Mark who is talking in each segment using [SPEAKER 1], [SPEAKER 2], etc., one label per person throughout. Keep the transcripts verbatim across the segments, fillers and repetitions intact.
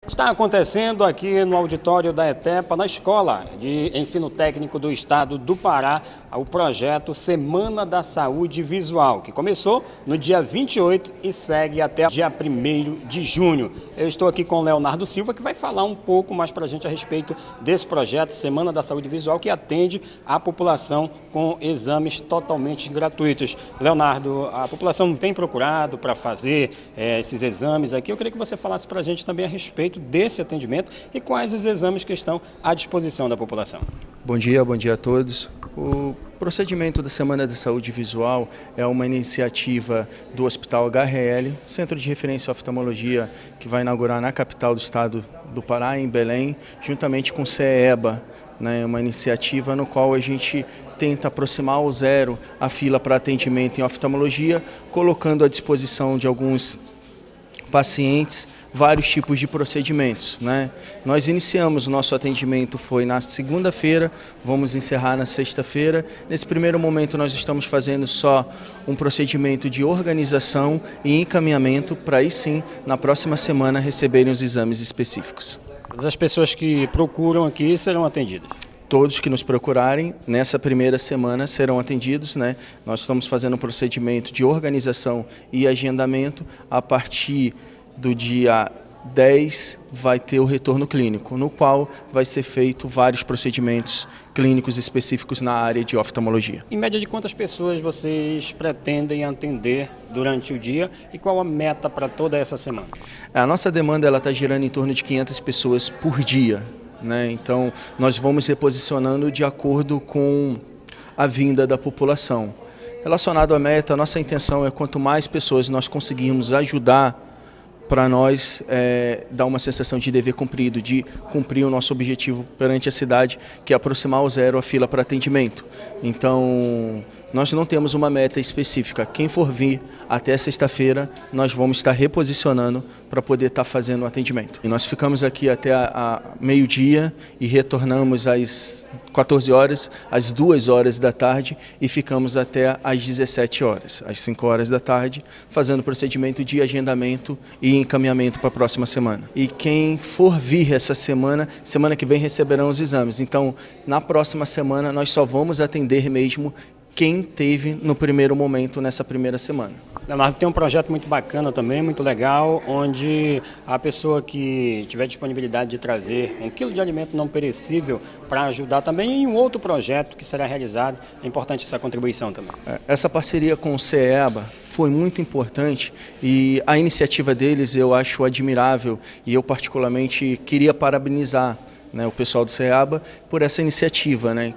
[SPEAKER 1] Está acontecendo aqui no auditório da ETEPA, na Escola de Ensino Técnico do Estado do Pará, o projeto Semana da Saúde Visual, que começou no dia vinte e oito e segue até o dia primeiro de junho. Eu estou aqui com o Leonardo Silva, que vai falar um pouco mais para a gente a respeito desse projeto Semana da Saúde Visual, que atende a população com exames totalmente gratuitos. Leonardo, a população tem procurado para fazer é, esses exames aqui. Eu queria que você falasse para a gente também a respeito desse atendimento e quais os exames que estão à disposição da população.
[SPEAKER 2] Bom dia, bom dia a todos. O procedimento da Semana da Saúde Visual é uma iniciativa do Hospital H R L, Centro de Referência Oftalmologia, que vai inaugurar na capital do estado do Pará, em Belém, juntamente com o CEEBA, né, uma iniciativa no qual a gente tenta aproximar ao zero a fila para atendimento em oftalmologia, colocando à disposição de alguns pacientes vários tipos de procedimentos, né? Nós iniciamos o nosso atendimento, foi na segunda-feira, vamos encerrar na sexta-feira. Nesse primeiro momento nós estamos fazendo só um procedimento de organização e encaminhamento para aí sim, na próxima semana, receberem os exames específicos.
[SPEAKER 1] As pessoas que procuram aqui serão atendidas?
[SPEAKER 2] Todos que nos procurarem nessa primeira semana serão atendidos, né? Nós estamos fazendo um procedimento de organização e agendamento. A partir do dia dez vai ter o retorno clínico, no qual vai ser feito vários procedimentos clínicos específicos na área de oftalmologia.
[SPEAKER 1] Em média de quantas pessoas vocês pretendem atender durante o dia e qual a meta para toda essa semana?
[SPEAKER 2] A nossa demanda ela está girando em torno de quinhentas pessoas por dia. Né? Então, nós vamos reposicionando de acordo com a vinda da população. Relacionado à meta, a nossa intenção é quanto mais pessoas nós conseguirmos ajudar, para nós é, dar uma sensação de dever cumprido, de cumprir o nosso objetivo perante a cidade, que é aproximar ao zero a fila para atendimento. Então, nós não temos uma meta específica. Quem for vir até sexta-feira, nós vamos estar reposicionando para poder estar fazendo o atendimento. E nós ficamos aqui até a, a meio-dia e retornamos às quatorze horas, às duas horas da tarde e ficamos até às dezessete horas, às cinco horas da tarde, fazendo o procedimento de agendamento e encaminhamento para a próxima semana. E quem for vir essa semana, semana que vem receberão os exames. Então, na próxima semana, nós só vamos atender mesmo quem teve no primeiro momento nessa primeira semana.
[SPEAKER 1] Leonardo, tem um projeto muito bacana também, muito legal, onde a pessoa que tiver disponibilidade de trazer um quilo de alimento não perecível para ajudar também em um outro projeto que será realizado. É importante essa contribuição também.
[SPEAKER 2] Essa parceria com o CEEBA foi muito importante e a iniciativa deles eu acho admirável e eu particularmente queria parabenizar, né, o pessoal do CEEBA por essa iniciativa, né?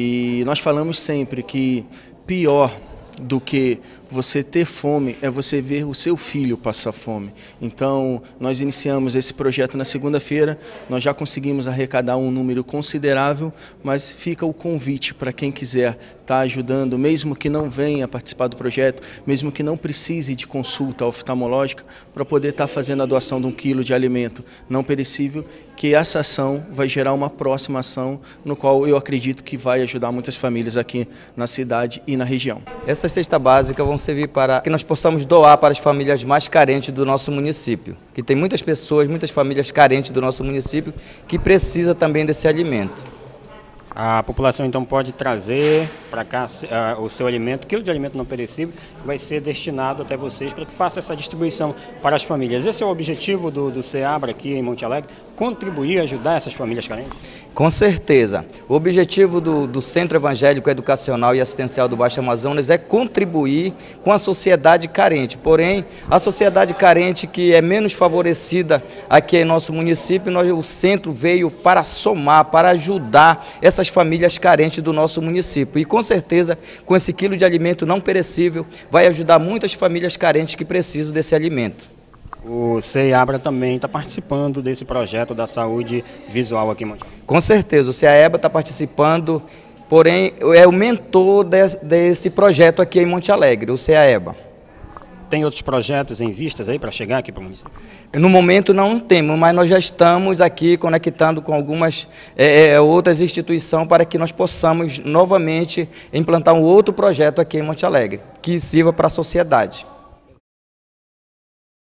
[SPEAKER 2] E nós falamos sempre que pior do que você ter fome é você ver o seu filho passar fome. Então, nós iniciamos esse projeto na segunda-feira, nós já conseguimos arrecadar um número considerável, mas fica o convite para quem quiser estar ajudando, mesmo que não venha participar do projeto, mesmo que não precise de consulta oftalmológica, para poder estar fazendo a doação de um quilo de alimento não perecível, que essa ação vai gerar uma próxima ação, no qual eu acredito que vai ajudar muitas famílias aqui na cidade e na região.
[SPEAKER 3] Essa cesta básica vão servir para que nós possamos doar para as famílias mais carentes do nosso município, que tem muitas pessoas, muitas famílias carentes do nosso município que precisa também desse alimento.
[SPEAKER 1] A população então pode trazer para cá uh, o seu alimento, quilo de alimento não perecível, que vai ser destinado até vocês para que faça essa distribuição para as famílias. Esse é o objetivo do, do CEABRA aqui em Monte Alegre, contribuir, ajudar essas famílias carentes?
[SPEAKER 3] Com certeza. O objetivo do, do Centro Evangélico Educacional e Assistencial do Baixo Amazonas é contribuir com a sociedade carente. Porém, a sociedade carente que é menos favorecida aqui em nosso município, nós, o centro veio para somar, para ajudar essas famílias carentes do nosso município. E com certeza, com esse quilo de alimento não perecível, vai ajudar muitas famílias carentes que precisam desse alimento.
[SPEAKER 1] O CEABRA também está participando desse projeto da saúde visual aqui em Monte Alegre.
[SPEAKER 3] Com certeza, o CEABRA está participando, porém é o mentor desse, desse projeto aqui em Monte Alegre, o CEABRA.
[SPEAKER 1] Tem outros projetos em vistas aí para chegar aqui para o município?
[SPEAKER 3] No momento não temos, mas nós já estamos aqui conectando com algumas é, outras instituições para que nós possamos novamente implantar um outro projeto aqui em Monte Alegre, que sirva para a sociedade.